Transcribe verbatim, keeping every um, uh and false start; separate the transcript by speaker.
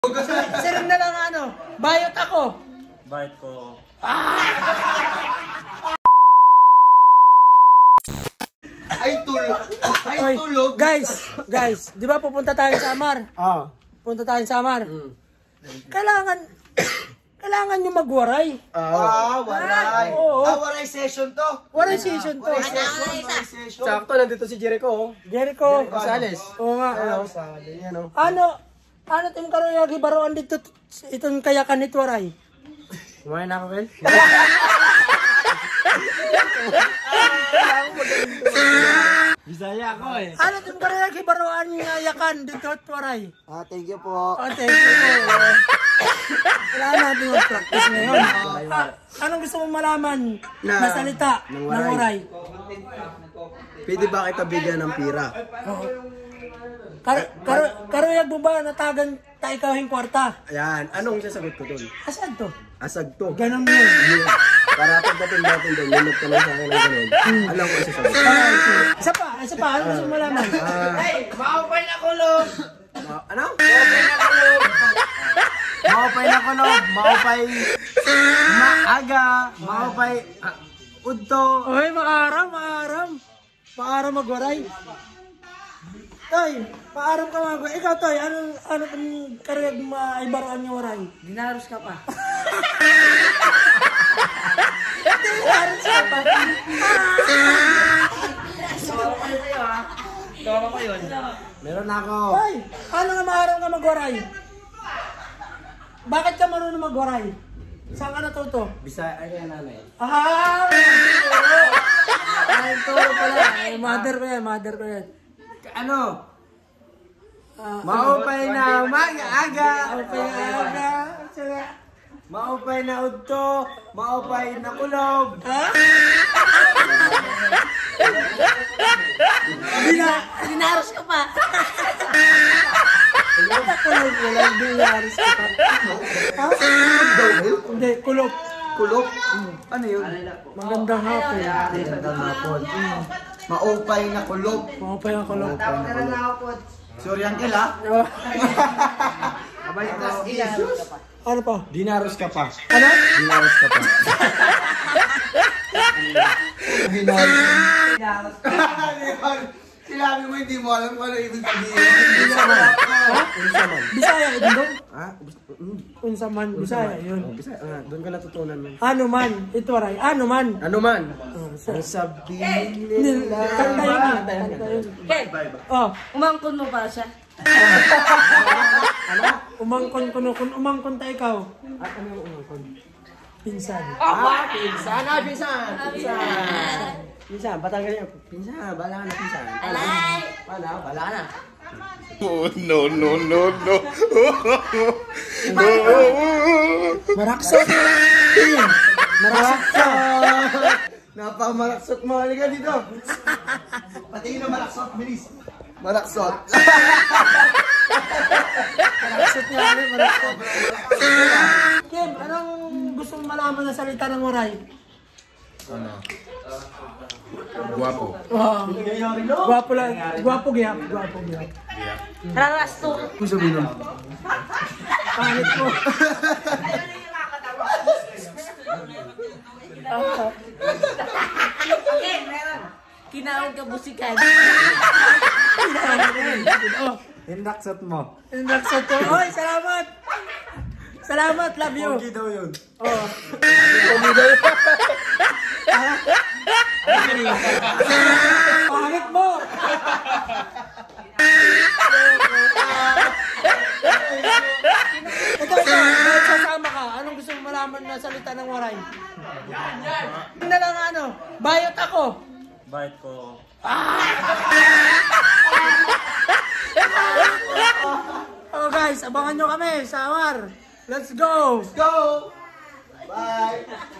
Speaker 1: Sarang na lang ano, bayot ako.
Speaker 2: Bayot ko.
Speaker 3: Ay tulog. Ay tulog.
Speaker 1: Guys, guys, di ba pupunta tayo sa Amar?
Speaker 3: Ah.
Speaker 1: Pupunta tayo sa Amar. Mm. Kailangan, kailangan nyo magwaray.
Speaker 3: Ah, waray.
Speaker 1: Oo.
Speaker 3: Ah, waray session to.
Speaker 1: Waray session to.
Speaker 3: Waray session, waray session.
Speaker 4: Sakto, nandito si Jericho. Oh.
Speaker 1: Jericho.
Speaker 4: Gonzales.
Speaker 1: Oo nga.
Speaker 3: Ano, sa yan oh.
Speaker 1: Ano, ano tim karoyagi baruan dito itong kayakan nito waray?
Speaker 4: Kumain na ako, Kel. Bisaya ako eh.
Speaker 1: Ano tim karoyagi baruan nga yakan dito waray?
Speaker 3: Ah, thank you po.
Speaker 1: Oh, thank you. Kailangan natin mag-practice ngayon. Ah, anong gusto mong malaman na, na salita ng waray?
Speaker 4: Pwede ba kita bigyan ng pira?
Speaker 1: Oo. Kar kar karuyag mo ba natagan tayo kahing kwarta?
Speaker 4: Ayan, anong sasagot ko doon?
Speaker 1: Asan to?
Speaker 4: Asag to.
Speaker 1: Ganun yun.
Speaker 4: Yeah. Para pagdating natin doon, lumot ka lang sa akin ng ganun. Alam ko ang sasagot.
Speaker 1: Alright, sige. Isa pa, isa pa. Ano gusto mong malaman?
Speaker 3: Hey, maupay na kulog.
Speaker 4: Ma- ano?
Speaker 3: Maupay na kulog. Maupay na kulog. Maupay maaga. Maupay ah, udto.
Speaker 1: Oy, maaram, maaram. Maaram magwaray. Toy, paaram ka magwaray. Ikaw, Toy, anong, ano pang karuyag maibaroan yung waray?
Speaker 5: Dinaros ka pa.
Speaker 1: Dinaros ka pa.
Speaker 5: Tawa ko yun sa'yo ha. Tawa ko yun.
Speaker 4: Meron na ako.
Speaker 1: Toy, ano nga maaram ka magwaray? Bakit ka marunong magwaray? Saan ka natuto?
Speaker 4: Bisaya, ay kaya nanay.
Speaker 1: Ah! Ay, ito pala. Ay, mother ko yan, mother ko yan.
Speaker 4: Ano?
Speaker 1: Ah,
Speaker 4: Maupay na mag-aga.
Speaker 1: okay, aga. Sige.
Speaker 4: Maupay na udto. Maupay na kulog.
Speaker 1: Ha? Dina,
Speaker 5: Dinaros ka pa.
Speaker 1: kulog, walang dinaris ka pa. Ha? Hindi, kulog.
Speaker 3: Kulog. Ano yun?
Speaker 1: Magandang hapon.
Speaker 3: Magandang hapon. Maupay na kulog.
Speaker 1: Mga pa yung kulog.
Speaker 5: Tawag ka na lang ako po.
Speaker 3: Sorry, uncle ha.
Speaker 1: Oh,
Speaker 3: Abay ko. Jesus.
Speaker 1: ano pa?
Speaker 4: Dinaros ka pa.
Speaker 1: Ano?
Speaker 4: Dinaros ka pa.
Speaker 3: Dinaros. Sinabi mo hindi mo alam kung ano ibig sabihin. Hindi mo alam.
Speaker 4: Unsa man.
Speaker 1: Bisaya, yun doon?
Speaker 4: Ha? Mm,
Speaker 1: Unsa man, Bisaya, yun.
Speaker 4: oh, Bisaya. Ah, doon ka natutunan man.
Speaker 1: Ano man, ito aray, ano man.
Speaker 4: Ano man?
Speaker 1: Oh, sa,
Speaker 4: Ang sabihin
Speaker 1: Nil-
Speaker 4: nila.
Speaker 1: kanta yun eh,
Speaker 4: Kanta yun,
Speaker 1: kanta
Speaker 4: kanta
Speaker 1: yun.
Speaker 4: yun.
Speaker 5: Ken,
Speaker 1: Oh,
Speaker 5: umangkon mo ba siya?
Speaker 1: ano? Umangkon kuno, kung umangkon ta ikaw.
Speaker 4: Ah, ano yung umangkon?
Speaker 1: Pinsan.
Speaker 4: Ah, pinsan! Ah, pinsan! Pinsan! Pinsan, Batangas yun. Pinsan, bala na pinsan.
Speaker 5: Alay!
Speaker 4: Bala, bala na.
Speaker 6: Oh, no, no, no, no.
Speaker 1: Maraksot.
Speaker 4: Maraksot! Napamaraksot mo. Halika dito.
Speaker 3: Patingin na malaksot, bilis.
Speaker 4: Maraksot.
Speaker 1: Maraksot nga rin, maraksot. Kim, anong gusto mong malaman na salita ng waray?
Speaker 6: Guapo.
Speaker 1: Oh, guwapo lang, guwapo gaya, guwapo gaya.
Speaker 5: Rarasto.
Speaker 4: Kung sabihin mo.
Speaker 1: Pangit mo. Ah,
Speaker 5: Kinawag ka busikan.
Speaker 1: oh,
Speaker 4: Hindaksot mo.
Speaker 1: maraksot to. Oy, salamat. Salamat, love you.
Speaker 4: Pogi daw yun.
Speaker 1: Oh. Pangit mo! Ito, ito, kahit sasama ka, anong gusto mo malaman na salita ng waray? Yan na lang ano, bayot ako.
Speaker 2: Bayot ko.
Speaker 1: Oh guys, abangan nyo kami sa Amar. Let's go!
Speaker 3: Go! Bye!